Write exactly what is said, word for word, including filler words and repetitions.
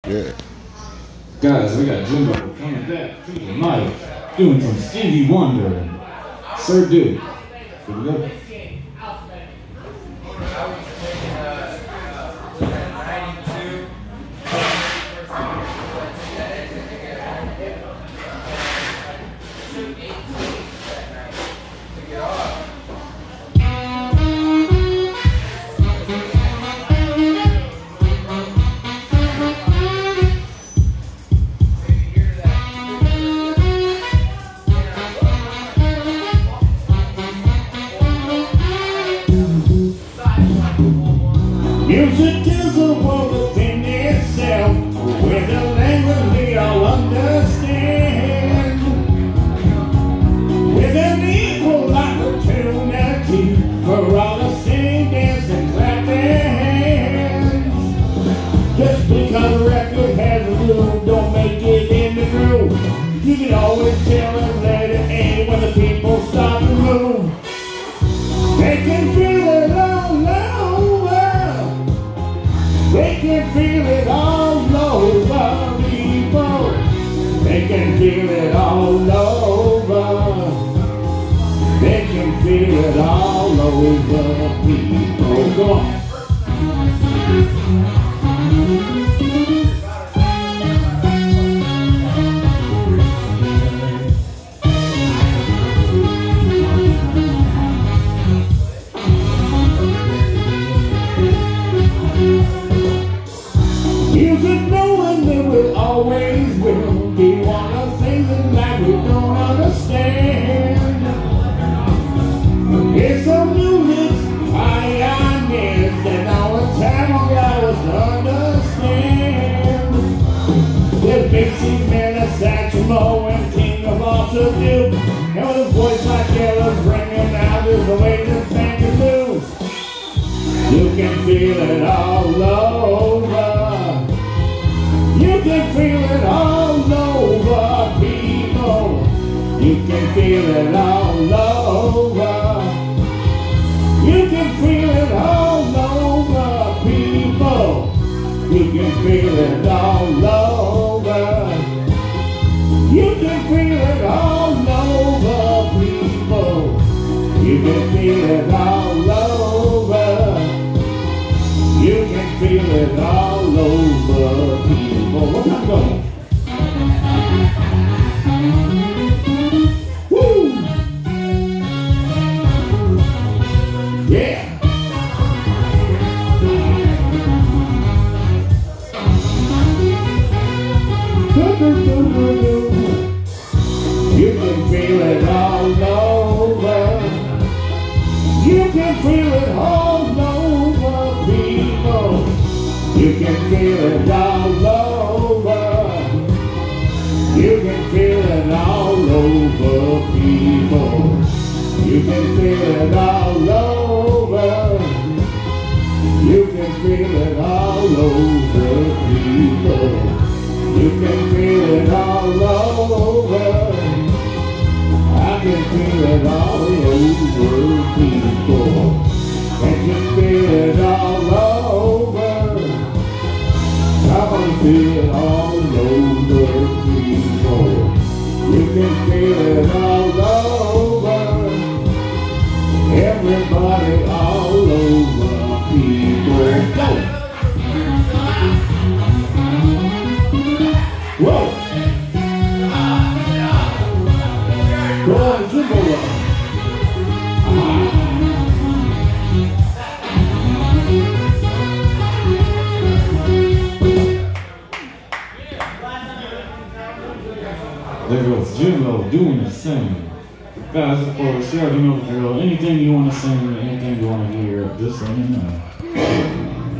Yeah. Guys, we got Jimbo coming back to the mic, doing some Stevie Wonder and Sir Duke. Here we go. Music is a world within itself, with a language we all understand, with an equal opportunity for all to sing, dance, and clap their hands. Just because a record has a groove, don't make it in the groove. You can always tell and let it end when the people start to move. They can feel it all over. They can feel it all over, people. They can feel it all over. They can feel it all over, people. Go on. Music, knowing that we always will be one of the things in life we don't understand. It's the music's pioneers that all the time allow us to understand. There's Bixie, Man, a Satchmo, and King of Awesome Duke. And with a voice like Ella's ringing out is the way the thing is loose. You can feel it all over. You can feel it all over, people. You can feel it all over. You can feel it all over, people. You can feel it all over. You can feel it all over, people. You can feel it all over. You can feel it all over, people. What time going? Woo! Yeah! You can feel it all over. You can feel it all over, people. You can feel it all over. You can feel it all over, people. You can feel it all over. You can feel it all over, people. You can feel it all over. I can feel it all over, people. Can you feel it all over? I can feel it all over, people. You can feel it all over. Everybody all over, people. Go! Whoa! Go on, Jimbo. There goes Jimbo doing the same. Guys, of course, you already know the drill. Anything you want to sing, anything you want to hear, just let me know.